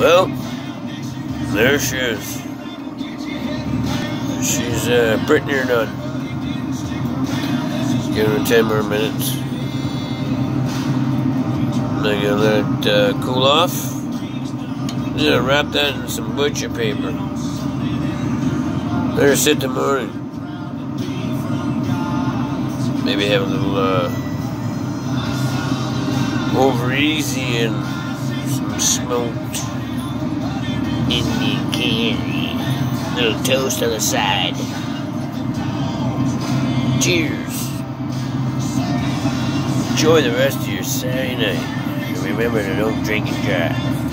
Well, there she is. She's pretty near done. Give her 10 more minutes. I'm gonna let it cool off. I'm gonna wrap that in some butcher paper. Let her sit the morning. Maybe have a little over easy and some smoked Indian candy. Little toast on the side. Cheers. Enjoy the rest of your Saturday night. And remember to don't drink and drive.